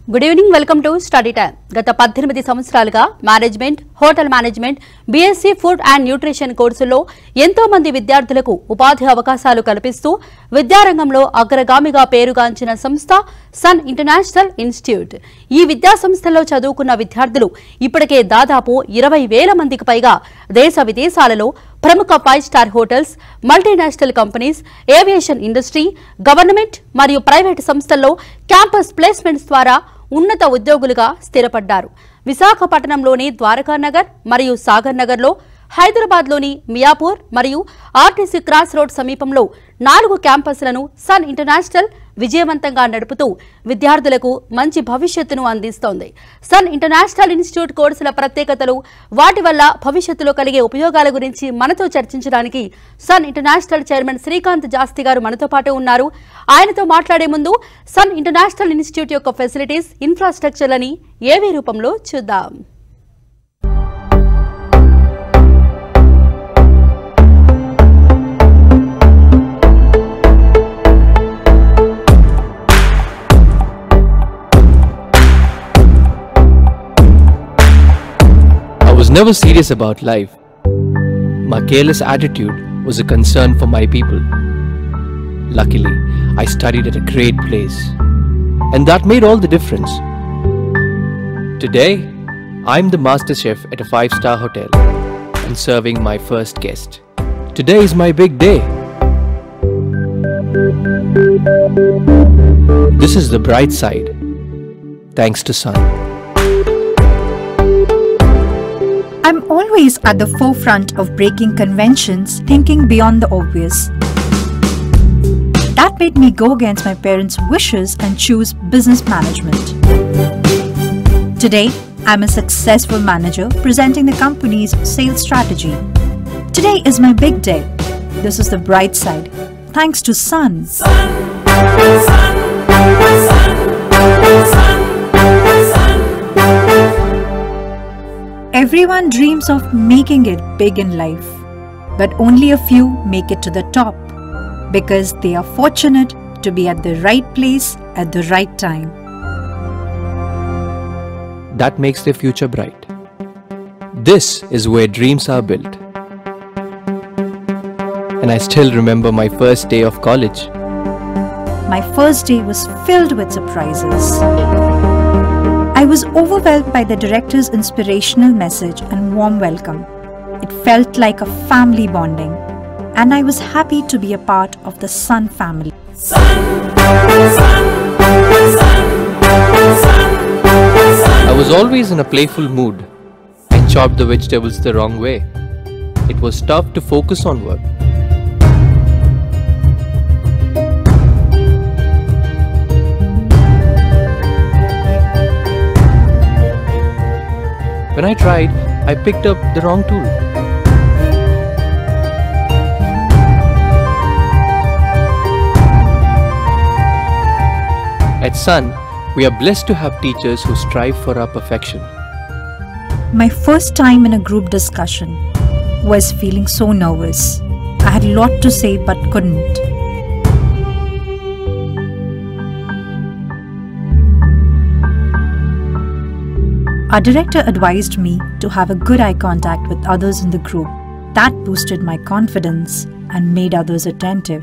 Good evening, welcome to study time. గత 18 సంవత్సరాలుగా management, hotel management, BSc food and nutrition కోర్సుల్లో ఎంతో మంది విద్యార్థులకు ఉపాధి అవకాశాలు కల్పిస్తూ విద్యారంగంలో అగ్రగామిగా పేరుగాంచిన సంస్థ సన్ ఇంటర్నేషనల్ ఇన్స్టిట్యూట్. ఈ విద్యా సంస్థలో చదువుకున్న విద్యార్థులు ఇప్పటికే దాదాపు 20,000 మందికి పైగా దేశ విదేశాలలో ప్రముఖ 5 star hotels, multinational companies, aviation industry, government మరియు ప్రైవేటు సంస్థల్లో క్యాంపస్ ప్లేస్మెంట్స్ ద్వారా ఉన్నత ఉద్యోగులుగా స్థిరపడ్డారు. విశాఖపట్నంలోని ద్వారకానగర్ మరియు సాగర్ నగర్లో, హైదరాబాద్లోని మియాపూర్ మరియు ఆర్టీసీ క్రాస్ రోడ్ సమీపంలో 4 క్యాంపస్లను సన్ ఇంటర్నేషనల్ విజయవంతంగా నడుపుతూ విద్యార్థులకు మంచి భవిష్యత్తును అందిస్తోంది. సన్ ఇంటర్నేషనల్ ఇన్స్టిట్యూట్ కోర్సుల ప్రత్యేకతలు, వాటి వల్ల భవిష్యత్తులో కలిగే ఉపయోగాల గురించి మనతో చర్చించడానికి Sun International chairman Srikanth Jasti గారు మనతో పాటు ఉన్నారు. ఆయనతో మాట్లాడే ముందు సన్ ఇంటర్నేషనల్ ఇన్స్టిట్యూట్ యొక్క ఫెసిలిటీస్, ఇన్ఫ్రాస్ట్రక్చర్లని ఏవీ రూపంలో చూద్దాం. I was never serious about life. My careless attitude was a concern for my people. Luckily, I studied at a great place, and that made all the difference. Today, I'm the master chef at a 5-star hotel and serving my first guest. Today is my big day. This is the bright side, thanks to Sun. I'm always at the forefront of breaking conventions, thinking beyond the obvious. That made me go against my parents' wishes and choose business management. Today, I'm a successful manager presenting the company's sales strategy. Today is my big day. This is the bright side, thanks to Sun. Sun, Sun, Sun, Sun. Everyone dreams of making it big in life, but only a few make it to the top because they are fortunate to be at the right place at the right time. That makes their future bright. This is where dreams are built. And I still remember my first day of college. My first day was filled with surprises. I was overwhelmed by the director's inspirational message and warm welcome. It felt like a family bonding, and I was happy to be a part of the Sun family. Sun, Sun, Sun, Sun, Sun. I was always in a playful mood and chopped the vegetables the wrong way. It was tough to focus on work. When I tried, I picked up the wrong tool. At Sun, we are blessed to have teachers who strive for our perfection. My first time in a group discussion was feeling so nervous. I had a lot to say but couldn't. Our director advised me to have a good eye contact with others in the group. That boosted my confidence and made others attentive.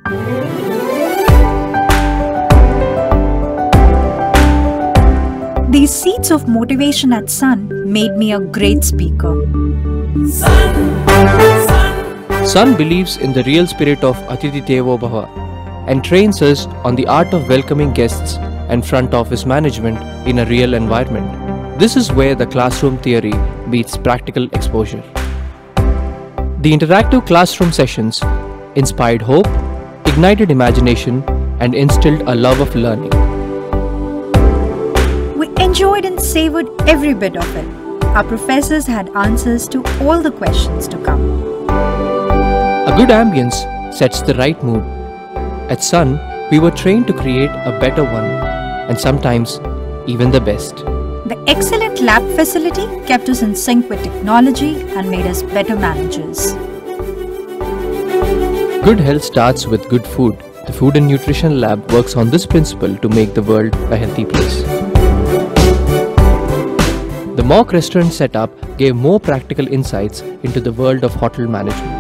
These seeds of motivation at Sun made me a great speaker. Sun believes in the real spirit of Atithi Devo Bhava and trains us on the art of welcoming guests and front office management in a real environment. This is where the classroom theory meets practical exposure. The interactive classroom sessions inspired hope, ignited imagination, and instilled a love of learning. We enjoyed and savored every bit of it. Our professors had answers to all the questions to come. A good ambience sets the right mood. At Sun, we were trained to create a better one, and sometimes even the best. The excellent lab facility kept us in sync with technology and made us better managers. Good health starts with good food. The Food and Nutrition Lab works on this principle to make the world a healthy place. The mock restaurant setup gave more practical insights into the world of hotel management.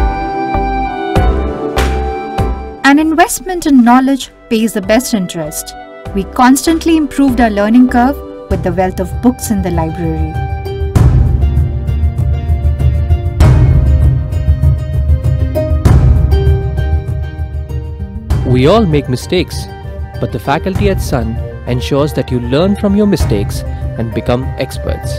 An investment in knowledge pays the best interest. We constantly improved our learning curve with the wealth of books in the library. We all make mistakes, but the faculty at Sun ensures that you learn from your mistakes and become experts.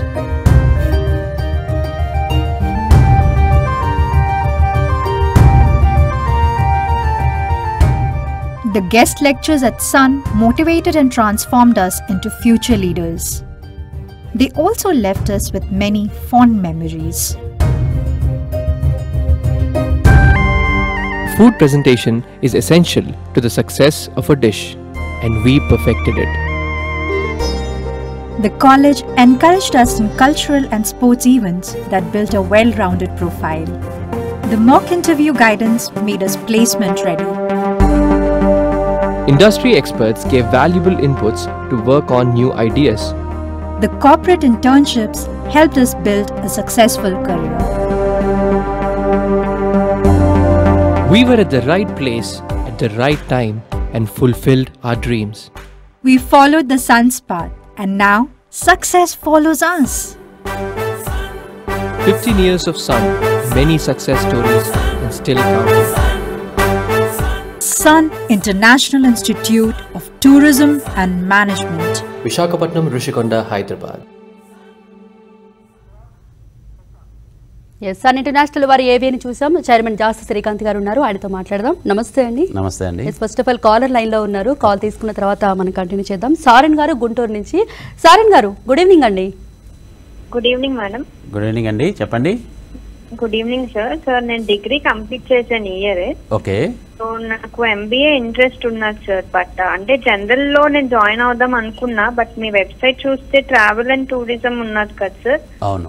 The guest lectures at Sun motivated and transformed us into future leaders. They also left us with many fond memories. Food presentation is essential to the success of a dish, and we perfected it. The college encouraged us in cultural and sports events that built a well-rounded profile. The mock interview guidance made us placement ready. Industry experts gave valuable inputs to work on new ideas. The corporate internships helped us build a successful career. We were at the right place at the right time and fulfilled our dreams. We followed the sun's path, and now success follows us. 15 years of Sun, many success stories, and still counting. Sun International Institute of Tourism and Management. Vishakapatnam, Rishikonda, Hyderabad. Sun International వారి ఏవిని చూసాం. Chairman జాస్తి శ్రీకాంత్ గారు ఉన్నారు, ఆయనతో మాట్లాడదాం. నమస్తే అండి. నమస్తే అండి. First of all caller line లో ఉన్నారు, కాల్ తీసుకున్న తర్వాత మనం కంటిన్యూ చేద్దాం. సారన్ గారు గుంటూరు నుంచి. సారన్ గారు గుడ్ ఈవినింగ్ అండి. Good evening madam. Good evening అండి, చెప్పండి. Good evening sir. సార్ నేను డిగ్రీ కంప్లీట్ చేశాను ఇయర్. ఓకే. సో నాకు ఎంబీఏ ఇంట్రెస్ట్ ఉన్నది సార్. బట్ అంటే జనరల్ లో నేను జాయిన్ అవుదాం అనుకున్నా, బట్ మీ వెబ్సైట్ చూస్తే ట్రావెల్ అండ్ టూరిజం ఉన్నది కదా సార్. అవును.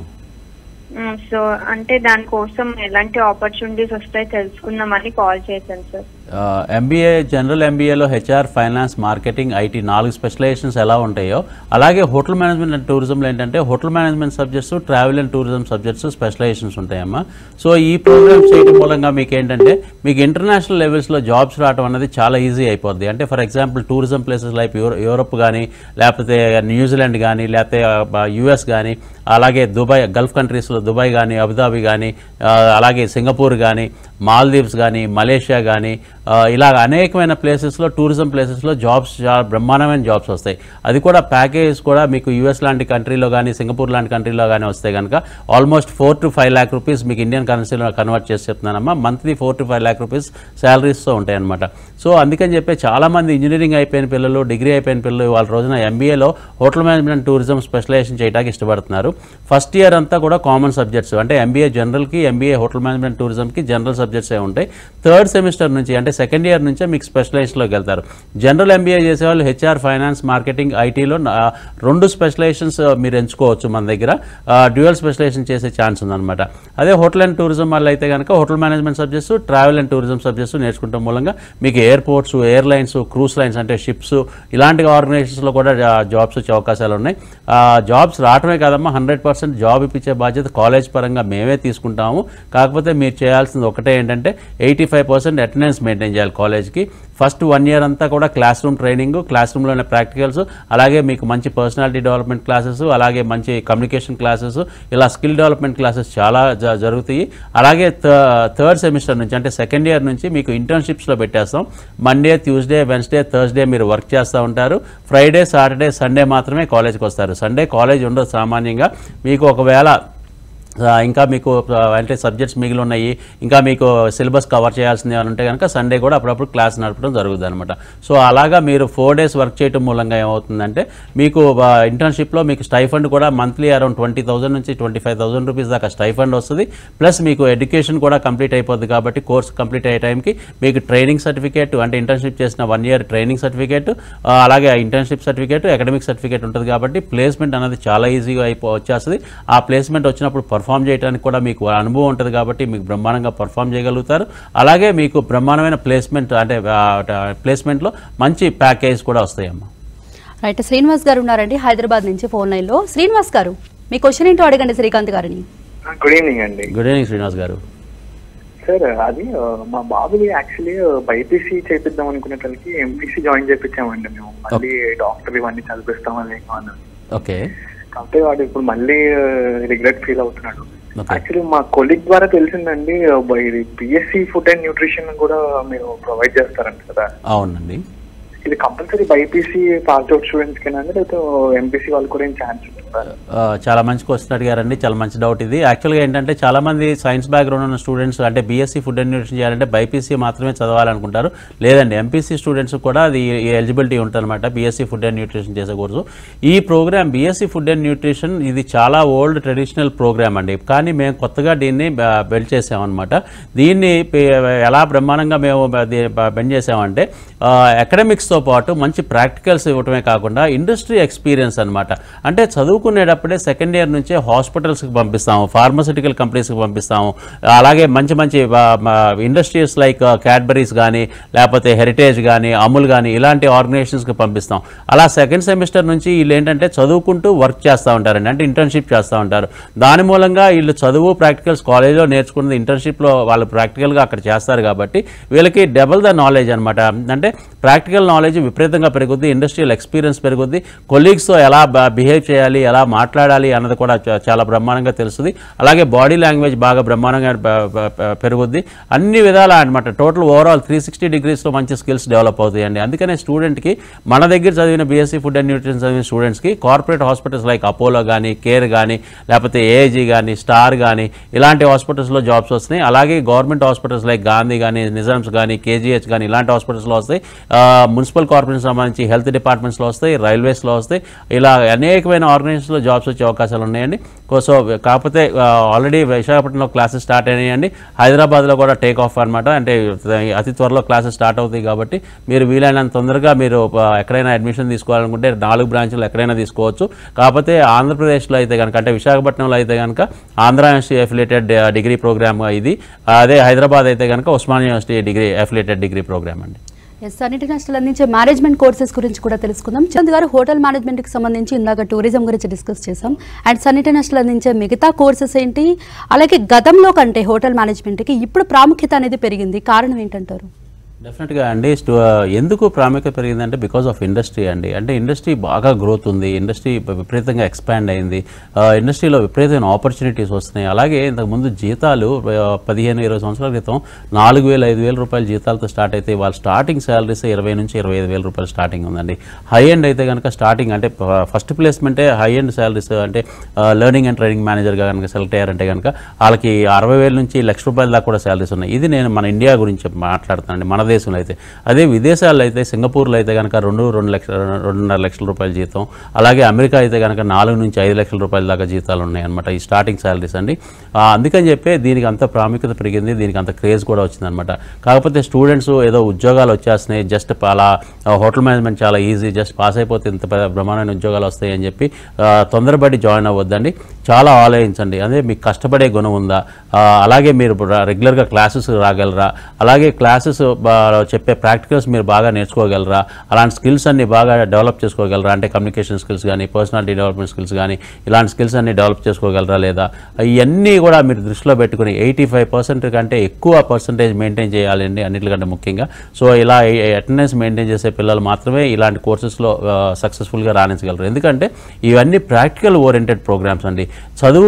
సో అంటే దానికోసం ఎలాంటి ఆపర్చునిటీస్ వస్తాయి తెలుసుకుందామని కాల్ చేశాను సార్. ఎంబీఏ, జనరల్ ఎంబీఏలో HR, finance, marketing, IT 4 specialisations ఎలా ఉంటాయో అలాగే హోటల్ మేనేజ్మెంట్ అండ్ టూరిజంలో ఏంటంటే hotel management subjects, travel and tourism subjects specialisations ఉంటాయమ్మా. సో ఈ ప్రోగ్రామ్స్ చేయడం మూలంగా మీకు ఏంటంటే మీకు ఇంటర్నేషనల్ లెవెల్స్లో జాబ్స్ రావడం అనేది చాలా ఈజీ అయిపోద్ది. అంటే for example tourism places like Europe కానీ, లేకపోతే న్యూజిలాండ్ కానీ, లేకపోతే యుఎస్ కానీ, అలాగే దుబాయ్, గల్ఫ్ కంట్రీస్లో దుబాయ్ కానీ, అబుదాబి కానీ, అలాగే సింగపూర్ కానీ, మాల్దీవ్స్ కానీ, మలేషియా కానీ, ఇలాగ అనేకమైన ప్లేసెస్లో టూరిజం ప్లేసెస్లో జాబ్స్ చాలా బ్రహ్మాండమైన జాబ్స్ వస్తాయి. అది కూడా ప్యాకేజ్ కూడా మీకు యూఎస్ లాంటి కంట్రీలో కానీ, సింగపూర్ లాంటి కంట్రీలో కానీ వస్తే కనుక ఆల్మోస్ట్ 4 to 5 lakh రూపీస్ మీకు ఇండియన్ కరెన్సీలో కన్వర్ట్ చేసి చెప్తున్నానమ్మా. మంత్లీ 4 to 5 lakh రూపీస్ శాలరీస్తో ఉంటాయి అనమాట. సో అందుకని చెప్పి చాలామంది ఇంజనీరింగ్ అయిపోయిన పిల్లలు, డిగ్రీ అయిపోయిన పిల్లలు వాళ్ళ రోజున ఎంబీఏలో హోటల్ మేనేజ్మెంట్ టూరిజం స్పెషలైజేషన్ చేయడానికి ఇష్టపడుతున్నారు. ఫస్ట్ ఇయర్ అంతా కూడా కామన్ సబ్జెక్ట్స్, అంటే ఎంబీఏ జనరల్కి, ఎంబీఏ హోటల్ మేనేజ్మెంట్ టూరిజంకి జనరల్ సబ్జెక్ట్సే ఉంటాయి. థర్డ్ సెమిస్టర్ నుంచి అంటే సెకండ్ ఇయర్ నుంచే మీకు స్పెషలైజేషన్లోకి వెళ్తారు. జనరల్ ఎంబీఏ చేసేవాళ్ళు హెచ్ఆర్, ఫైనాన్స్, మార్కెటింగ్, ఐటీలో 2 స్పెషలైజేషన్స్ మీరు ఎంచుకోవచ్చు. మన దగ్గర డ్యూయల్ స్పెషలైజేషన్ చేసే ఛాన్స్ ఉందన్నమాట. అదే హోటల్ అండ్ టూరిజం వాళ్ళు అయితే కనుక hotel management subjects, travel and tourism subjects నేర్చుకుంటాం మూలంగా మీకు ఎయిర్పోర్ట్స్, ఎయిర్లైన్స్, క్రూజ్ లైన్స్ అంటే షిప్స్ ఇలాంటి ఆర్గనైజేషన్స్లో కూడా జాబ్స్ వచ్చే అవకాశాలు ఉన్నాయి. జాబ్స్ రావటమే కాదమ్మా, 100% జాబ్ ఇప్పించే బాధ్యత కాలేజ్ పరంగా మేమే తీసుకుంటాము. కాకపోతే మీరు చేయాల్సింది ఒకటే ఏంటంటే 85% అటెండెన్స్ మెయింటైన్ చేయాలి కాలేజ్కి. ఫస్ట్ 1 year అంతా కూడా క్లాస్ రూమ్ ట్రైనింగ్, క్లాస్ రూమ్లోనే ప్రాక్టికల్స్, అలాగే మీకు మంచి పర్సనాలిటీ డెవలప్మెంట్ క్లాసెస్, అలాగే మంచి కమ్యూనికేషన్ క్లాసెస్, ఇలా స్కిల్ డెవలప్మెంట్ క్లాసెస్ చాలా జరుగుతాయి. అలాగే థర్డ్ సెమిస్టర్ నుంచి అంటే సెకండ్ ఇయర్ నుంచి మీకు ఇంటర్న్షిప్స్లో పెట్టేస్తాం. మండే, ట్యూస్డే, వెన్స్డే, థర్స్డే మీరు వర్క్ చేస్తూ ఉంటారు. ఫ్రైడే, సాటర్డే, సండే మాత్రమే కాలేజ్కి వస్తారు. సండే కాలేజ్ ఉండదు సామాన్యంగా. మీకు ఒకవేళ ఇంకా మీకు అంటే సబ్జెక్ట్స్ మిగిలి ఉన్నాయి, ఇంకా మీకు సిలబస్ కవర్ చేయాల్సింది అని ఉంటే కనుక సండే కూడా అప్పుడప్పుడు క్లాస్ నడపడం జరుగుతుంది అనమాట. సో అలాగా మీరు 4 days వర్క్ చేయడం మూలంగా ఏమవుతుందంటే మీకు ఇంటర్న్షిప్లో మీకు స్టైఫండ్ కూడా మంత్లీ అరౌండ్ 20,000 నుంచి 25,000 రూపీస్ దాకా స్టైఫండ్ వస్తుంది. ప్లస్ మీకు ఎడ్యుకేషన్ కూడా కంప్లీట్ అయిపోద్ది కాబట్టి కోర్స్ కంప్లీట్ అయ్యే టైంకి మీకు ట్రైనింగ్ సర్టిఫికేట్, అంటే ఇంటర్న్షిప్ చేసిన 1 year ట్రైనింగ్ సర్టిఫికేట్, అలాగే ఇంటర్న్షిప్ సర్టిఫికేట్, అకాడమిక్ సర్టిఫికేట్ ఉంటుంది కాబట్టి ప్లేస్మెంట్ అనేది చాలా ఈజీగా వచ్చేస్తుంది. ఆ ప్లేస్మెంట్ వచ్చినప్పుడు పర్ఫామ్ చేయడానికి కూడా మీకు అనుభవం ఉంటుంది కాబట్టి మీకు బ్రహ్మాండంగా పర్ఫామ్ చేయగలుగుతారు. అలాగే మీకు బ్రహ్మాండమైన ప్లేస్మెంట్ అంటే ప్లేస్మెంట్లో మంచి ప్యాకేజ్ కూడా వస్తాయమ్మా. రైట్, శ్రీనివాస్ గారు ఉన్నారండి హైదరాబాద్ నుంచి ఫోన్ లైన్లో. శ్రీనివాస్ గారు మీ క్వశ్చన్ ఏంటో అడగండి శ్రీకాంత్ గారిని. గుడ్ ఈవినింగ్ అండి. Good evening Srinivas garu. Sir అది మా బాబుని యాక్చువల్లీ బైపీసీ చేపిద్దాం అనుకునేసరికి ఎంపీసీ జాయిన్ చేయించామండి మేము. మళ్ళీ డాక్టర్ ఇవన్నీ చదివిస్తామని ఓకే. కాకపోతే వాడు ఇప్పుడు మళ్ళీ రిగ్రెట్ ఫీల్ అవుతున్నాడు. యాక్చువల్లీ మా కొలీగ్ ద్వారా తెలిసిందండి ఇది బిఎస్సీ ఫుడ్ అండ్ న్యూట్రిషన్ కూడా మీరు ప్రొవైడ్ చేస్తారంట కదా? అవునండి. ఇది compulsory BiPC pass out students కింద లేకపోతే ఎంపీసీ వాళ్ళు కూడా ఏం ఛాన్స్ ఉంటుంది? చాలా మంచి క్వశ్చన్ అడిగారండి. చాలా మంచి డౌట్ ఇది. యాక్చువల్గా ఏంటంటే చాలామంది సైన్స్ బ్యాక్గ్రౌండ్ ఉన్న స్టూడెంట్స్ అంటే బీఎస్సీ ఫుడ్ అండ్ న్యూట్రిషన్ చేయాలంటే బైపీసీ మాత్రమే చదవాలనుకుంటారు. లేదండి, ఎంపీసీ స్టూడెంట్స్ కూడా అది ఎలిజిబిలిటీ ఉంటుందన్నమాట బీఎస్సీ ఫుడ్ అండ్ న్యూట్రిషన్ చేసే కోర్సు. ఈ programme BSc food and nutrition ఇది చాలా ఓల్డ్ ట్రెడిషనల్ ప్రోగ్రామ్ అండి. కానీ మేము కొత్తగా దీన్ని బెండ్ చేసామన్నమాట. దీన్ని ఎలా బ్రహ్మాండంగా మేము బెండ్ చేసామంటే అకాడమిక్స్తో పాటు మంచి ప్రాక్టికల్స్ ఇవ్వటమే కాకుండా ఇండస్ట్రీ ఎక్స్పీరియన్స్ అనమాట. అంటే చదువుకునేటప్పుడే సెకండ్ ఇయర్ నుంచే హాస్పిటల్స్కి పంపిస్తాము, ఫార్మస్యూటికల్ కంపెనీస్కి పంపిస్తాము, అలాగే మంచి మంచి ఇండస్ట్రీస్ లైక్ క్యాడ్బరీస్ కానీ లేకపోతే హెరిటేజ్ కానీ అమూల్ కానీ ఇలాంటి ఆర్గనైజేషన్స్కి పంపిస్తాం. అలా సెకండ్ సెమిస్టర్ నుంచి వీళ్ళు ఏంటంటే చదువుకుంటూ వర్క్ చేస్తూ ఉంటారండి, అంటే ఇంటర్న్షిప్ చేస్తూ ఉంటారు. దాని మూలంగా వీళ్ళు చదువు ప్రాక్టికల్స్ కాలేజ్లో నేర్చుకున్నది ఇంటర్న్షిప్లో వాళ్ళు ప్రాక్టికల్గా అక్కడ చేస్తారు కాబట్టి వీళ్ళకి డబుల్ ద నాలెడ్జ్ అనమాట. అంటే ప్రాక్టికల్ నాలెడ్జ్ విపరీతంగా పెరుగుద్ది, ఇండస్ట్రియల్ ఎక్స్పీరియన్స్ పెరుగుద్ది, కొలీగ్స్తో ఎలా బిహేవ్ చేయాలి, ఎలా మాట్లాడాలి అన్నది కూడా చాలా బ్రహ్మాండంగా తెలుస్తుంది. అలాగే బాడీ లాంగ్వేజ్ బాగా బ్రహ్మాండంగా పెరుగుద్ది. అన్ని విధాల అనమాట. టోటల్ ఓవరాల్ 360 degreesలో మంచి స్కిల్స్ డెవలప్ అవుతాయండి. అందుకనే స్టూడెంట్కి మన దగ్గర చదివిన బీఎస్సీ ఫుడ్ అండ్ న్యూట్రిషన్ చదివిన స్టూడెంట్స్కి కార్పొరేట్ హాస్పిటల్స్ లైక్ అపోలో కానీ, కేర్ కానీ, లేకపోతే ఏఐజీ కానీ, స్టార్ కానీ ఇలాంటి హాస్పిటల్స్లో జాబ్స్ వస్తున్నాయి. అలాగే గవర్నమెంట్ హాస్పిటల్స్ లైక్ గాంధీ కానీ, నిజామ్స్ కానీ, కేజీహెచ్ కానీ ఇలాంటి హాస్పిటల్స్లో వస్తాయి. మున్సిపల్ కార్పొరేషన్ సంబంధించి హెల్త్ డిపార్ట్మెంట్స్లో వస్తాయి, రైల్వేస్లో వస్తాయి. ఇలా అనేకమైన ఆర్గనైజేషన్స్లో జాబ్స్ వచ్చే అవకాశాలు ఉన్నాయండి. సో కాకపోతే ఆల్రెడీ విశాఖపట్నంలో క్లాసెస్ స్టార్ట్ అయినాయండి. హైదరాబాద్లో కూడా టేక్ ఆఫ్ అనమాట. అంటే అతి త్వరలో క్లాసెస్ స్టార్ట్ అవుతాయి కాబట్టి మీరు వీలైనంత తొందరగా మీరు ఎక్కడైనా అడ్మిషన్ తీసుకోవాలనుకుంటే 4 బ్రాంచ్లు ఎక్కడైనా తీసుకోవచ్చు. కాకపోతే ఆంధ్రప్రదేశ్లో అయితే కనుక అంటే విశాఖపట్నంలో అయితే కనుక Andhra university affiliated degree programme ఇది. అదే హైదరాబాద్ అయితే కనుక Osmania university affiliated degree programme అండి. సన్ ఇంటర్నేషనల్ అందించే మేనేజ్మెంట్ కోర్సెస్ గురించి కూడా తెలుసుకుందాం. చంద్ గారు, హోటల్ మేనేజ్మెంట్కి సంబంధించి ఇందాక టూరిజం గురించి డిస్కస్ చేసాం. అండ్ సన్ ఇంటర్నేషనల్ అందించే మిగతా కోర్సెస్ ఏంటి, అలాగే గతంలో కంటే హోటల్ మేనేజ్మెంట్కి ఇప్పుడు ప్రాముఖ్యత అనేది పెరిగింది, కారణం ఏంటంటారు? డెఫినెట్గా అండి. ఎందుకు ప్రాముఖ్యత పెరిగిందంటే బికాస్ ఆఫ్ ఇండస్ట్రీ అండి. అంటే ఇండస్ట్రీ బాగా గ్రోత్ ఉంది, ఇండస్ట్రీ విపరీతంగా ఎక్స్పాండ్ అయింది, ఇండస్ట్రీలో విపరీతమైన ఆపర్చునిటీస్ వస్తున్నాయి. అలాగే ఇంతకుముందు జీతాలు 15-20 సంవత్సరాల క్రితం 4,000-5,000 రూపాయల జీతాలతో స్టార్ట్ అయితే వాళ్ళ స్టార్టింగ్ శాలరీస్ 20,000 నుంచి 25,000 రూపాయలు స్టార్టింగ్ ఉందండి. హై ఎండ్ అయితే కనుక స్టార్టింగ్ అంటే ఫస్ట్ ప్లేస్మెంటే హై ఎండ్ శాలరీస్ అంటే లెర్నింగ్ అండ్ ట్రైనింగ్ మేనేజర్గా కనుక సెలెక్ట్ అయ్యారంటే కనుక వాళ్ళకి 60,000 నుంచి ₹1,00,000 దాకా కూడా శాలరీస్ ఉన్నాయి. ఇది నేను మన ఇండియా గురించి మాట్లాడుతానండి. మన దేశంలో అయితే. అదే విదేశాల్లో అయితే సింగపూర్లో అయితే కనుక 2-2.5 లక్షల రూపాయల జీతం, అలాగే అమెరికా అయితే కనుక 4 నుంచి 5 లక్షల రూపాయల దాకా జీతాలు ఉన్నాయి అనమాట ఈ స్టార్టింగ్ శాలరీస్ అండి. అందుకని చెప్పి దీనికి అంత ప్రాముఖ్యత పెరిగింది, దీనికి అంత క్రేజ్ కూడా వచ్చిందనమాట. కాకపోతే స్టూడెంట్స్ ఏదో ఉద్యోగాలు వచ్చేస్తున్నాయి, జస్ట్ అలా హోటల్ మేనేజ్మెంట్ చాలా ఈజీ, జస్ట్ పాస్ అయిపోతే ఇంత బ్రహ్మాండమైన ఉద్యోగాలు వస్తాయి అని చెప్పి తొందరపడి జాయిన్ అవ్వద్దండి. చాలా ఆలోచించండి. అదే మీకు కష్టపడే గుణం ఉందా, అలాగే మీరు రెగ్యులర్గా క్లాసెస్ రాగలరా, అలాగే క్లాసెస్ చెప్పే ప్రాక్టికల్స్ మీరు బాగా నేర్చుకోగలరా, అలాంటి స్కిల్స్ అన్ని బాగా డెవలప్ చేసుకోగలరా, అంటే కమ్యూనికేషన్ స్కిల్స్ కానీ, పర్సనాలిటీ డెవలప్మెంట్ స్కిల్స్ కానీ ఇలాంటి స్కిల్స్ అన్ని డెవలప్ చేసుకోగలరా లేదా, ఇవన్నీ కూడా మీరు దృష్టిలో పెట్టుకుని 85% కంటే ఎక్కువ పర్సంటేజ్ మెయింటైన్ చేయాలండి అన్నిటికంటే ముఖ్యంగా. సో ఇలా అటెండెన్స్ మెయింటైన్ చేసే పిల్లలు మాత్రమే ఇలాంటి కోర్సెస్లో సక్సెస్ఫుల్గా రాణించగలరు. ఎందుకంటే ఇవన్నీ ప్రాక్టికల్ ఓరియంటెడ్ ప్రోగ్రామ్స్ అండి. చదువు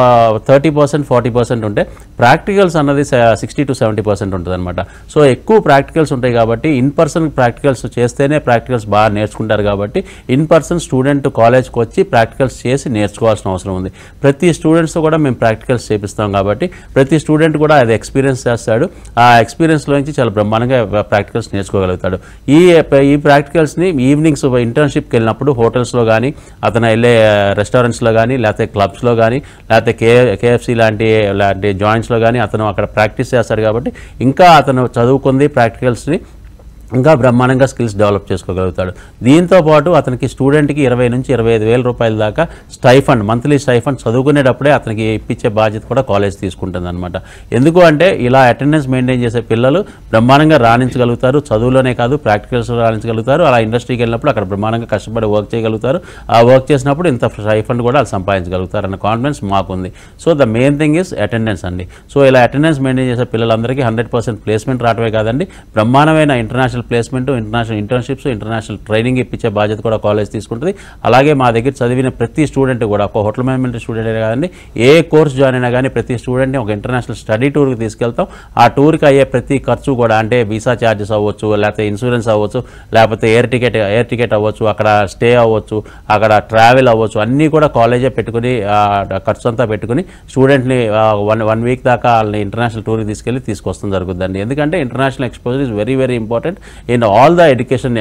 30% 40% ఉంటే ప్రాక్టికల్స్ అన్నది 60-70% ఉంటుంది అనమాట. సో ఎక్కువ ప్రాక్టికల్స్ ఉంటాయి కాబట్టి ఇన్ పర్సన్ ప్రాక్టికల్స్ చేస్తేనే ప్రాక్టికల్స్ బాగా నేర్చుకుంటారు కాబట్టి ఇన్ పర్సన్ స్టూడెంట్ కాలేజ్కి వచ్చి ప్రాక్టికల్స్ చేసి నేర్చుకోవాల్సిన అవసరం ఉంది. ప్రతి స్టూడెంట్స్ కూడా మేము ప్రాక్టికల్స్ చేపిస్తాం కాబట్టి ప్రతి స్టూడెంట్ కూడా అది ఎక్స్పీరియన్స్ చేస్తాడు. ఆ ఎక్స్పీరియన్స్లో నుంచి చాలా బ్రహ్మాండంగా ప్రాక్టికల్స్ నేర్చుకోగలుగుతాడు. ఈ ప్రాక్టికల్స్ని ఈవినింగ్స్ ఇంటర్న్షిప్కి వెళ్ళినప్పుడు హోటల్స్లో కానీ, అతను వెళ్ళే రెస్టారెంట్స్లో కానీ, లేకపోతే క్లబ్స్లో కానీ, లేకపోతే కేఎఫ్సీ లాంటి జాయింట్స్లో కానీ అతను అక్కడ ప్రాక్టీస్ చేస్తాడు కాబట్టి ఇంకా అతను చదువుకుంది ప్రాక్టికల్స్ని ఇంకా బ్రహ్మాండంగా స్కిల్స్ డెవలప్ చేసుకోగలుగుతాడు. దీంతో పాటు అతనికి స్టూడెంట్కి 20 నుంచి 25,000 రూపాయల దాకా స్టైఫండ్, మంత్లీ స్టైఫండ్ చదువుకునేటప్పుడే అతనికి ఇప్పించే బాధ్యత కూడా కాలేజ్ తీసుకుంటుంది అనమాట. ఎందుకు అంటే ఇలా అటెండెన్స్ మెయింటైన్ చేసే పిల్లలు బ్రహ్మాండంగా రాణించగలుగుతారు, చదువులోనే కాదు ప్రాక్టికల్స్లో రాణించగలుగుతారు. అలా ఇండస్ట్రీకి వెళ్ళినప్పుడు అక్కడ బ్రహ్మాండంగా కష్టపడి వర్క్ చేయగలుగుతారు. ఆ వర్క్ చేసినప్పుడు ఇంత స్టైఫండ్ కూడా వాళ్ళు సంపాదించగలుగుతారు అన్న కాన్ఫిడెన్స్ మాకుంది. So the main thing is attendance అండి. సో ఇలా అటెండెన్స్ మెయింటైన్ చేసే పిల్లలందరికీ 100% ప్లేస్మెంట్ రావడమే కాదండి, బ్రహ్మాండమైన international placement, international internships, international training ఇప్పించే బాధ్యత కూడా కాలేజ్ తీసుకుంటుంది. అలాగే మా దగ్గర చదివిన ప్రతి స్టూడెంట్ కూడా, ఒక హోటల్ మేనేజ్మెంట్ స్టూడెంట్ కాదండి, ఏ కోర్స్ జాయిన్ అయినా కానీ ప్రతి స్టూడెంట్ని ఒక ఇంటర్నేషనల్ స్టడీ టూర్కి తీసుకెళ్తాం. ఆ టూర్కి అయ్యే ప్రతి ఖర్చు కూడా, అంటే వీసా ఛార్జెస్ అవ్వచ్చు, లేకపోతే ఇన్సూరెన్స్ అవ్వచ్చు, లేకపోతే ఎయిర్ టికెట్ అవ్వచ్చు, అక్కడ స్టే అవ్వచ్చు, అక్కడ ట్రావెల్ అవ్వచ్చు, అన్నీ కూడా కాలేజే పెట్టుకుని ఖర్చు అంతా పెట్టుకుని స్టూడెంట్ని వన్ వీక్ దాకా వాళ్ళని ఇంటర్నేషనల్ టూర్కి తీసుకొస్తాం జరుగుతుందండి. ఎందుకంటే international exposure is very very important in all the education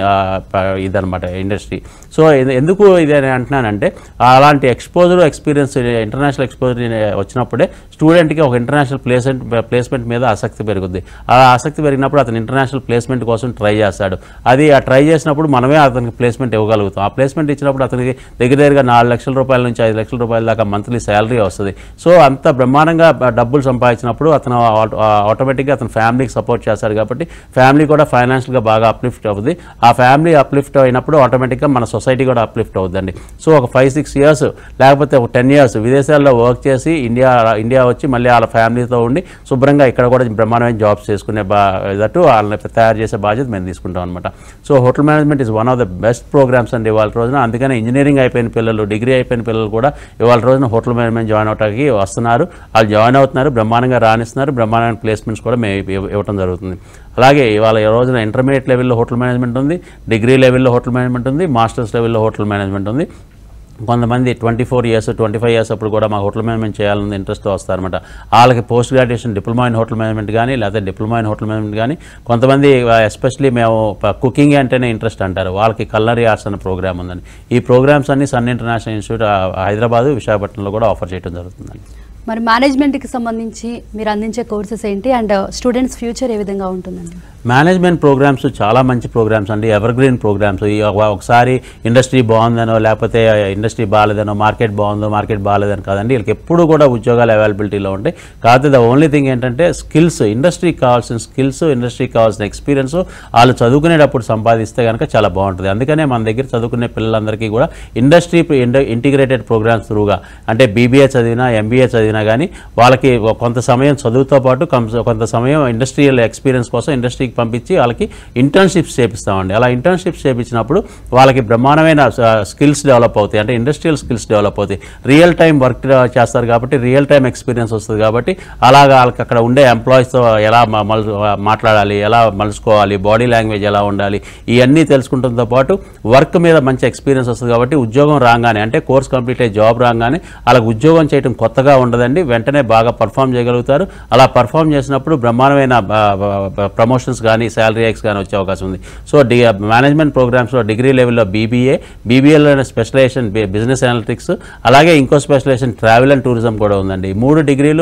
ఇదనమాట ఇండస్ట్రీ. సో ఎందుకు ఇది అని అంటున్నానంటే, అలాంటి ఎక్స్పోజర్ ఎక్స్పీరియన్స్, ఇంటర్నేషనల్ ఎక్స్పోజర్ వచ్చినప్పుడే స్టూడెంట్కి ఒక ఇంటర్నేషనల్ ప్లేస్మెంట్ మీద ఆసక్తి పెరుగుద్ది. ఆ ఆసక్తి పెరిగినప్పుడు అతను ఇంటర్నేషనల్ ప్లేస్మెంట్ కోసం ట్రై చేస్తాడు. అది ఆ ట్రై చేసినప్పుడు మనమే అతనికి ప్లేస్మెంట్ ఇవ్వగలుగుతాం. ఆ ప్లేస్మెంట్ ఇచ్చినప్పుడు అతనికి దగ్గరగా 4 లక్షల రూపాయల నుంచి 5 లక్షల రూపాయల దాకా మంత్లీ శాలరీ వస్తుంది. సో అంత బ్రహ్మాండంగా డబ్బులు సంపాదించినప్పుడు అతను ఆటోమేటిక్గా అతను ఫ్యామిలీకి సపోర్ట్ చేస్తాడు. కాబట్టి ఫ్యామిలీ కూడా ఫైనాన్షియల్గా బాగా అప్లిఫ్ట్ అవుతుంది. ఆ ఫ్యామిలీ అప్లిఫ్ట్ అయినప్పుడు ఆటోమేటిక్గా మన సొసైటీ కూడా అప్లిఫ్ట్ అవుతుందండి. సో ఒక 5-6 ఇయర్స్ లేకపోతే ఒక 10 ఇయర్స్ విదేశాల్లో వర్క్ చేసి ఇండియా వచ్చి మళ్ళీ వాళ్ళ ఫ్యామిలీతో ఉండి శుభ్రంగా ఇక్కడ కూడా బ్రహ్మాండమైన జాబ్స్ చేసుకునే దట్టు వాళ్ళని తయారు చేసే బాధ్యత మేము తీసుకుంటాం అనమాట. So hotel management is one of the best programmes అండి ఇవాళ రోజున. అందుకని ఇంజనీరింగ్ అయిపోయిన పిల్లలు, డిగ్రీ అయిపోయిన పిల్లలు కూడా ఇవాళ రోజున హోటల్ మేనేజ్మెంట్ జాయిన్ అవడానికి వస్తున్నారు. వాళ్ళు జాయిన్ అవుతున్నారు, బ్రహ్మాండంగా రాణిస్తున్నారు, బ్రహ్మాండమైన ప్లేస్మెంట్స్ కూడా మేము ఇవ్వడం జరుగుతుంది. అలాగే ఇవాళ ఈ రోజున ఇంటర్మీడియట్ లెవెల్లో హోటల్ మేనేజ్మెంట్ ఉంది, డిగ్రీ లెవెల్లో హోటల్ మేనేజ్మెంట్ ఉంది, మాస్టర్స్ లెవెల్లో హోటల్ మేనేజ్మెంట్ ఉంది. కొంతమంది 24 ఇయర్స్ 25 ఇయర్స్ అప్పుడు కూడా మాకు హోటల్ మేనేజ్మెంట్ చేయాలని ఇంట్రెస్ట్తో వస్తారనమాట. వాళ్ళకి post graduation diploma in hotel management కానీ, లేకపోతే డిప్లొమా ఇన్ హోటల్ మేనేజ్మెంట్ కానీ, కొంతమంది ఎస్పెషలీ మేము కుకింగ్ అంటేనే ఇంట్రెస్ట్ అంటారు, వాళ్ళకి కల్నరీ ఆర్ట్స్ అనే ప్రోగ్రామ్ ఉందండి. ఈ ప్రోగ్రామ్స్ అన్ని సన్ ఇంటర్నేషనల్ ఇన్స్టిట్యూట్ హైదరాబాద్, విశాఖపట్నంలో కూడా ఆఫర్ చేయడం జరుగుతుందండి. మరి మేనేజ్మెంట్కి సంబంధించి మీరు అందించే కోర్సెస్ ఏంటి అండ్ స్టూడెంట్స్ ఫ్యూచర్ ఏ విధంగా ఉంటుందండి? మేనేజ్మెంట్ ప్రోగ్రామ్స్ చాలా మంచి ప్రోగ్రామ్స్ అండి, ఎవర్ గ్రీన్ ప్రోగ్రామ్స్. ఒకసారి ఇండస్ట్రీ బాగుందనో, లేకపోతే ఇండస్ట్రీ బాగాలేదనో, మార్కెట్ బాగుందో మార్కెట్ బాగాలేదని కాదండి, వీళ్ళకి ఎప్పుడు కూడా ఉద్యోగాలు అవైలబిలిటీలో ఉంటాయి. కాకపోతే ద ఓన్లీ థింగ్ ఏంటంటే స్కిల్స్, ఇండస్ట్రీకి కావాల్సిన స్కిల్స్, ఇండస్ట్రీకి కావాల్సిన ఎక్స్పీరియన్స్ వాళ్ళు చదువుకునేటప్పుడు సంపాదిస్తే కనుక చాలా బాగుంటుంది. అందుకనే మన దగ్గర చదువుకునే పిల్లలందరికీ కూడా ఇండస్ట్రీ ఇంటిగ్రేటెడ్ ప్రోగ్రామ్స్ త్రూగా, అంటే బీబీఏ చదివినా, ఎంబీఏ చదివినా కానీ వాళ్ళకి కొంత సమయం చదువుతో పాటు కొంత సమయం ఇండస్ట్రియల్ ఎక్స్పీరియన్స్ కోసం ఇండస్ట్రీకి పంపించి వాళ్ళకి ఇంటర్న్షిప్స్ చేపిస్తామండి. అలా ఇంటర్న్షిప్స్ చేపించినప్పుడు వాళ్ళకి బ్రహ్మాండమైన స్కిల్స్ డెవలప్ అవుతాయి, అంటే ఇండస్ట్రియల్ స్కిల్స్ డెవలప్ అవుతాయి. రియల్ టైం వర్క్ చేస్తారు కాబట్టి రియల్ టైం ఎక్స్పీరియన్స్ వస్తుంది. కాబట్టి అలాగా వాళ్ళకి అక్కడ ఉండే ఎంప్లాయీస్తో ఎలా మాట్లాడాలి, ఎలా మలుచుకోవాలి, బాడీ లాంగ్వేజ్ ఎలా ఉండాలి, ఇవన్నీ తెలుసుకుంటంతో పాటు వర్క్ మీద మంచి ఎక్స్పీరియన్స్ వస్తుంది. కాబట్టి ఉద్యోగం రాగానే, అంటే కోర్స్ కంప్లీట్ అయ్యి జాబ్ రాగానే వాళ్ళకి ఉద్యోగం చేయడం కొత్తగా ఉండదండి, వెంటనే బాగా పర్ఫామ్ చేయగలుగుతారు. అలా పర్ఫామ్ చేసినప్పుడు బ్రహ్మాండమైన ప్రమోషన్స్ కానీ శాలరీ హైక్స్ కానీ వచ్చే అవకాశం ఉంది. సో మేనేజ్మెంట్ ప్రోగ్రామ్స్లో డిగ్రీ లెవెల్లో బీబీఏలోనే స్పెషలైజేషన్ బిజినెస్ అనలిటిక్స్, అలాగే ఇంకో స్పెషలైజేషన్ ట్రావెల్ అండ్ టూరిజం కూడా ఉందండి. 3 డిగ్రీలు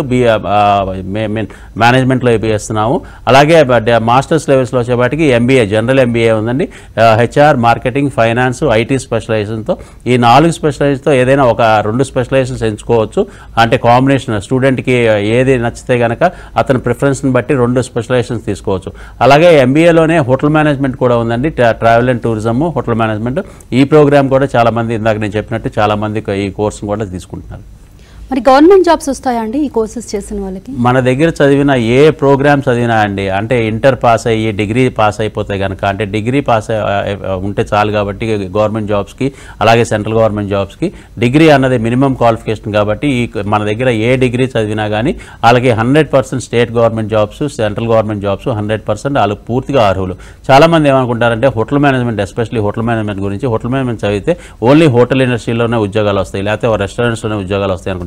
మేనేజ్మెంట్లో చేస్తున్నాము. అలాగే మాస్టర్స్ లెవెల్స్లో వచ్చేపాటికి ఎంబీఏ, జనరల్ ఎంబీఏ ఉందండి, హెచ్ఆర్, మార్కెటింగ్, ఫైనాన్స్, ఐటీ స్పెషలైజేషన్తో. ఈ 4 స్పెషలైజేషన్తో ఏదైనా ఒక 2 స్పెషలైజేషన్స్ ఎంచుకోవచ్చు. అంటే కాంబినేషన్ స్టూడెంట్కి ఏది నచ్చితే కనుక అతని ప్రిఫరెన్స్ని బట్టి 2 స్పెషలైజేషన్స్ తీసుకోవచ్చు. అలాగే ఎంబీఏలోనే హోటల్ మేనేజ్మెంట్ కూడా ఉందండి, travel and tourism, hotel management. ఈ ప్రోగ్రామ్ కూడా చాలామంది, ఇందాక నేను చెప్పినట్టు చాలామంది ఈ కోర్సును కూడా తీసుకుంటున్నారు. మరి గవర్నమెంట్ జాబ్స్ వస్తాయా అండి ఈ కోర్సెస్ చేసిన వాళ్ళకి? మన దగ్గర చదివిన ఏ ప్రోగ్రామ్ చదివినా అండి, అంటే ఇంటర్ పాస్ అయ్యి డిగ్రీ పాస్ అయిపోతే కనుక, అంటే డిగ్రీ పాస్ ఉంటే చాలు కాబట్టి గవర్నమెంట్ జాబ్స్కి, అలాగే సెంట్రల్ గవర్నమెంట్ జాబ్స్కి డిగ్రీ అన్నది మినిమం క్వాలిఫికేషన్. కాబట్టి మన దగ్గర ఏ డిగ్రీ చదివినా కానీ వాళ్ళకి 100% state government jobs, central government jobs 100% వాళ్ళు పూర్తిగా అర్హులు. చాలామంది ఏమనుకుంటారంటే hotel management, especially hotel management గురించి, హోటల్ మేనేజ్మెంట్ చదివితే ఓన్లీ హోటల్ ఇండస్ట్రీలోనే ఉద్యోగాలు వస్తాయి, లేకపోతే రెస్టారెంట్స్లోనే ఉద్యోగాలు వస్తాయి అనుకుంటారు.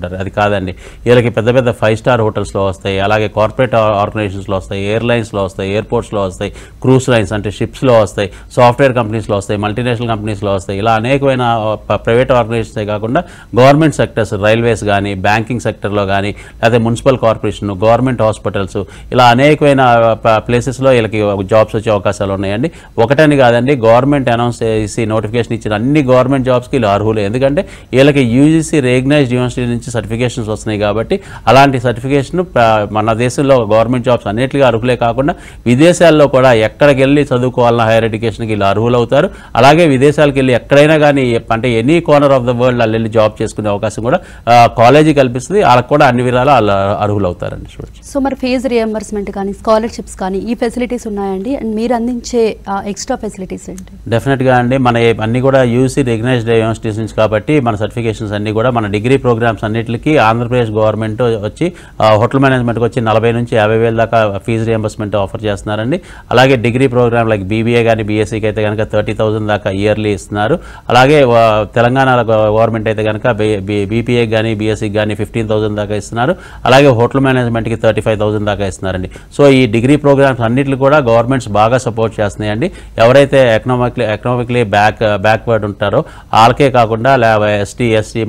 అంటారు. అది కాదండి, వీళ్ళకి పెద్ద పెద్ద 5-స్టార్ హోటల్స్లో వస్తాయి, అలాగే కార్పొరేట్ ఆర్గనైజేషన్స్లో వస్తాయి, ఎయిర్లైన్స్లో వస్తాయి, ఎయిర్పోర్ట్స్లో వస్తాయి, క్రూజ్ లైన్స్ అంటే షిప్స్లో వస్తాయి, సాఫ్ట్వేర్ కంపెనీస్లో వస్తాయి, మల్టీనేషనల్ కంపెనీస్లో వస్తాయి. ఇలా అనేకమైన ప్రైవేట్ ఆర్గనైజేషన్సే కాకుండా గవర్నమెంట్ సెక్టర్స్, రైల్వేస్ కానీ, బ్యాంకింగ్ సెక్టర్లో కానీ, లేకపోతే మున్సిపల్ కార్పొరేషన్, గవర్నమెంట్ హాస్పిటల్స్, ఇలా అనేకమైన ప్లేసెస్లో వీళ్ళకి జాబ్స్ వచ్చే అవకాశాలు ఉన్నాయండి. ఒకటని కాదండి, గవర్నమెంట్ అనౌన్స్ చేసి నోటిఫికేషన్ ఇచ్చిన అన్ని గవర్నమెంట్ జాబ్స్కి వీళ్ళు అర్హులే. ఎందుకంటే వీళ్ళకి యూజీసీ రికగ్నైజ్డ్ యూనివర్సిటీ నుంచి సర్టిఫికేషన్స్ వస్తున్నాయి కాబట్టి అలాంటి సర్టిఫికేషన్ మన దేశంలో గవర్నమెంట్ జాబ్స్ అన్నిటికీ అర్హులే కాకుండా విదేశాల్లో కూడా ఎక్కడికి వెళ్ళి చదువుకోవాలన్న హైయర్ ఎడ్యుకేషన్కి వీళ్ళు అర్హులు అవుతారు. అలాగే విదేశాలకు వెళ్ళి ఎక్కడైనా కానీ అంటే any corner of the world వాళ్ళు వెళ్ళి జాబ్ చేసుకునే అవకాశం కూడా కాలేజీ కల్పిస్తుంది. వాళ్ళకి కూడా అన్ని విధాలా వాళ్ళు అర్హులు అవుతారండి. సో మరి ఫీజు రియంబర్స్మెంట్ కానీ, స్కాలర్షిప్స్ కానీ ఈ ఫెసిలిటీస్ ఉన్నాయండి. అండ్ మీరు అందించే ఎక్స్ట్రా ఫెసిలిటీస్ ఏంటి? డెఫినెట్గా అండి, మన అన్ని కూడా యూసీ రికగ్నైజ్డ్ యూనివర్సిటీస్ నుంచి కాబట్టి మన సర్టిఫికేషన్స్ అన్ని కూడా మన డిగ్రీ ప్రోగ్రామ్స్ అన్నింటికి ఆంధ్రప్రదేశ్ గవర్నమెంట్ వచ్చి హోటల్ మేనేజ్మెంట్కి వచ్చి 40 నుంచి 50,000 దాకా ఫీజు రియంబర్స్మెంట్ ఆఫర్ చేస్తున్నారండి. అలాగే డిగ్రీ ప్రోగ్రామ్ లైక్ బీబీఏ కానీ బీఎస్సీకి అయితే కనుక 30,000 దాకా ఇయర్లీ ఇస్తున్నారు. అలాగే తెలంగాణ గవర్నమెంట్ అయితే కనుక బీపీఏ కానీ బీఎస్సీకి కానీ 15,000 దాకా ఇస్తున్నారు. అలాగే హోటల్ మేనేజ్మెంట్కి 35,000 దాకా ఇస్తున్నారండి. సో ఈ డిగ్రీ ప్రోగ్రామ్స్ అన్నింటిని కూడా గవర్నమెంట్స్ బాగా సపోర్ట్ చేస్తున్నాయండి. ఎవరైతే ఎకనామిక్లీ బ్యాక్వర్డ్ ఉంటారో వాళ్ళకే కాకుండా ఎస్టీ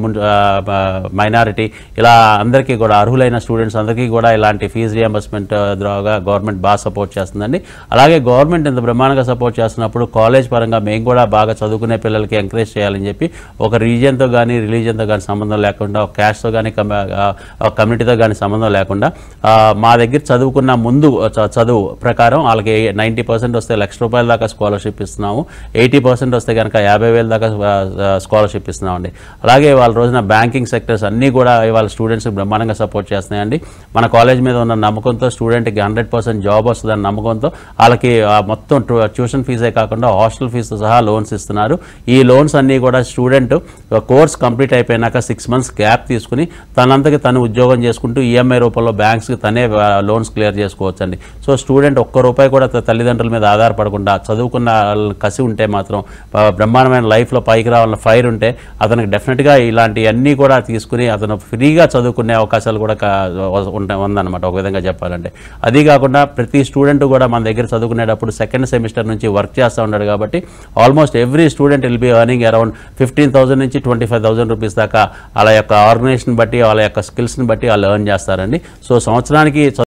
మైనారిటీ ఇలా అందరికీ కూడా అర్హులైన స్టూడెంట్స్ అందరికీ కూడా ఇలాంటి ఫీజు రియంబర్స్మెంట్ ద్వారా గవర్నమెంట్ బాగా సపోర్ట్ చేస్తుందండి. అలాగే గవర్నమెంట్ ఇంత బ్రహ్మాండంగా సపోర్ట్ చేస్తున్నప్పుడు కాలేజ్ పరంగా మేము కూడా బాగా చదువుకునే పిల్లలకి ఎంకరేజ్ చేయాలని చెప్పి ఒక రీజియన్తో కానీ రిలీజియన్తో కానీ సంబంధం లేకుండా, ఒక క్యాస్ట్తో కానీ కమ్యూనిటీతో కానీ సంబంధం లేకుండా మా దగ్గర చదువుకున్న ముందు చదువు ప్రకారం వాళ్ళకి 90% వస్తే ₹1,00,000 దాకా స్కాలర్షిప్ ఇస్తున్నాము. 80% వస్తే కనుక 50,000 దాకా స్కాలర్షిప్ ఇస్తున్నామండి. అలాగే వాళ్ళ రోజున బ్యాంకింగ్ సెక్టర్స్ అన్నీ కూడా వాళ్ళ స్టూడెంట్స్ బ్రహ్మాండంగా సపోర్ట్ చేస్తున్నాయండి. మన కాలేజ్ మీద ఉన్న నమ్మకంతో స్టూడెంట్కి 100% జాబ్ వస్తుందని నమ్మకంతో వాళ్ళకి మొత్తం ట్యూషన్ ఫీజే కాకుండా హాస్టల్ ఫీజుతో సహా లోన్స్ ఇస్తున్నారు. ఈ లోన్స్ అన్నీ కూడా స్టూడెంట్ కోర్స్ కంప్లీట్ అయిపోయినాక 6 months గ్యాప్ తీసుకుని తనంతకి తను ఉద్యోగం చేసుకుంటూ ఈఎంఐ రూపంలో బ్యాంక్స్కి తనే లోన్స్ క్లియర్ చేసుకోవచ్చు అండి. సో స్టూడెంట్ ₹1 కూడా తల్లిదండ్రుల మీద ఆధారపడకుండా చదువుకున్న కసి ఉంటే మాత్రం బ్రహ్మాండమైన లైఫ్లో పైకి రావాలన్న ఫైర్ ఉంటే అతనికి డెఫినెట్గా ఇలాంటివన్నీ కూడా తీసుకుని అతను ఫ్రీగా చదువుకునే అవకాశాలు కూడా ఉందన్నమాట ఒక విధంగా చెప్పాలంటే. అది కాకుండా ప్రతి స్టూడెంట్ కూడా మన దగ్గర చదువుకునేటప్పుడు 2nd సెమిస్టర్ నుంచి వర్క్ చేస్తూ ఉన్నాడు కాబట్టి almost every student will be earning around 15,000 నుంచి 25,000 రూపీస్ దాకా వాళ్ళ యొక్క ఆర్గనైజేషన్ బట్టి వాళ్ళ యొక్క స్కిల్స్ని బట్టి వాళ్ళు ఎర్న్ చేస్తారండి. సో సంవత్సరానికి